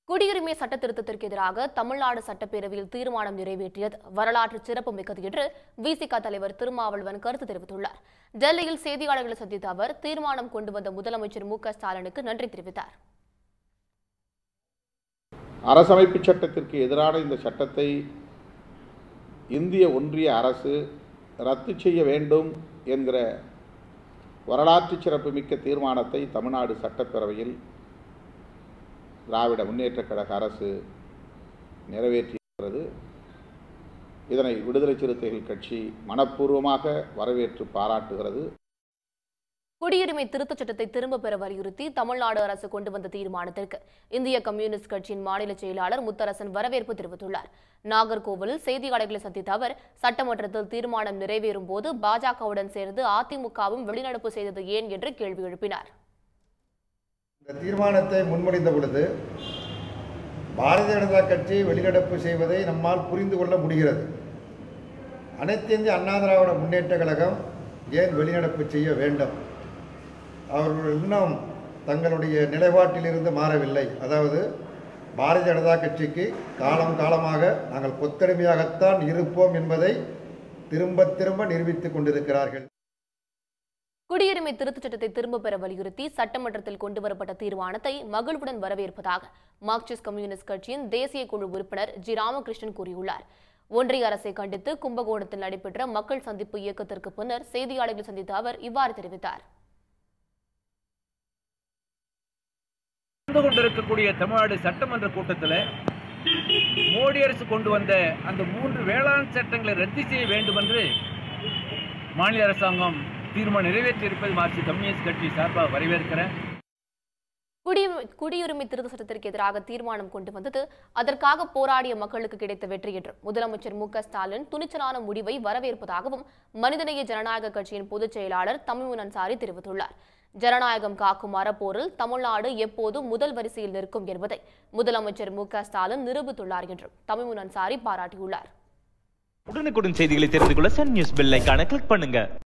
குடியுரிமை சட்ட திருத்தத்திற்கு எதிராக தமிழ்நாடு சட்டப்பேரவையில் தீர்மானம் நிறைவேற்றியது வரலாற்று சிறப்பு மிக்கது என்று விசிக தலைவர் திருமாவளவன் கருத்து தெரிவித்துள்ளார். டெல்லியில் செய்தியாளர்களை சந்தித்த அவர் தீர்மானம் கொண்டு வந்த முதலமைச்சர் ஸ்டாலினுக்கு நன்றி தெரிவித்தார். அரசமைப்பு சட்டத்திற்கு எதிரான இந்த சட்டத்தை இந்திய ஒன்றிய அரசு ரத்து செய்ய வேண்டும் என்கிற வரலாற்று சிறப்புமிக்க தீர்மானத்தை தமிழ்நாடு சட்டப்பேரவையில் திராவிட முன்னேற்றக் கழக அரசு நிறைவேற்றியிருக்கிறது. இதனை விடுதலை சிறுத்தைகள் கட்சி மனப்பூர்வமாக வரவேற்று பாராட்டுகிறது. குடியுரிமை திருத்தச் சட்டத்தை திரும்பப் பெற வலியுறுத்தி தமிழ்நாடு அரசு கொண்டு வந்த தீர்மானத்திற்கு இந்திய கம்யூனிஸ்ட் கட்சியின் மாநில செயலாளர் முத்தரசன் வரவேற்பு தெரிவித்துள்ளார். நாகர்கோவிலில் செய்தியாளர்களை சந்தித்த அவர் சட்டமன்றத்தில் தீர்மானம் நிறைவேறும் போது பாஜகவுடன் சேர்ந்து அதிமுகவும் வெளிநடப்பு செய்தது ஏன் என்று கேள்வி எழுப்பினார். இந்த தீர்மானத்தை முன்மொழிந்த பொழுது பாரதிய ஜனதா கட்சி வெளிநடப்பு செய்வதை நம்மால் புரிந்து கொள்ள முடிகிறது. அனைத்து இந்திய அண்ணா திராவிட முன்னேற்ற கழகம் ஏன் வெளிநடப்பு செய்ய வேண்டும்? அவர்கள் இன்னும் தங்களுடைய நிலைப்பாட்டிலிருந்து மாறவில்லை. அதாவது பாரதிய ஜனதா கட்சிக்கு காலம் காலமாக நாங்கள் கொத்தடிமையாகத்தான் இருப்போம் என்பதை திரும்ப திரும்ப நிரூபித்துக் கொண்டிருக்கிறார்கள். குடியுரிமை திருத்தச் சட்டத்தை திரும்பப் பெற வலியுறுத்தி சட்டமன்றத்தில் கொண்டுவரப்பட்ட தீர்மானத்தை மகிழ்வுடன் வரவேற்பதாக மார்க்சிஸ்ட் கம்யூனிஸ்ட் கட்சியின் தேசிய குழு உறுப்பினர் ஜி ராமகிருஷ்ணன் கூறியுள்ளார். ஒன்றிய அரசை கண்டித்து கும்பகோணத்தில் நடைபெற்ற மக்கள் சந்திப்பு இயக்கத்திற்கு பின்னர் செய்தியாளர்களை சந்தித்த அவர் இவ்வாறு தெரிவித்தார். கொண்டிருக்கக்கூடிய தமிழ்நாடு சட்டமன்ற கூட்டத்தில் மோடி அரசு கொண்டு வந்த அந்த 3 வேளாண் சட்டங்களை ரத்து செய்ய வேண்டும் என்று மாநில அரசாங்கம் தீர்மானம் நிறைவேற்றியிருப்பது மார்க்சிஸ்ட் கம்யூனிஸ்ட் கட்சி சார்பாக வரவேற்கிறேன். குடியுரிமை திருத்த சட்டத்திற்கு எதிராக தீர்மானம் கொண்டு வந்தது அதற்காக போராடிய மக்களுக்கு கிடைத்த வெற்றி என்றும் முதலமைச்சர் ஸ்டாலின் துணிச்சலான முடிவை வரவேற்பதாகவும் மனிதநேய ஜனநாயக கட்சியின் பொதுச் செயலாளர் தமிழ்மு தெரிவித்துள்ளார். ஜனநாயகம் காக்கும் அறப்போரில் தமிழ்நாடு எப்போதும் முதல் வரிசையில் நிற்கும் என்பதை முதலமைச்சர் ஸ்டாலின் நிரூபித்துள்ளார் என்றும் தமிழ்மு பாராட்டியுள்ளார். உடனுக்குடன் செய்திகளை தெரிந்து கொள்ள சன் நியூஸ் பெல் ஐகானை கிளிக் பண்ணுங்க.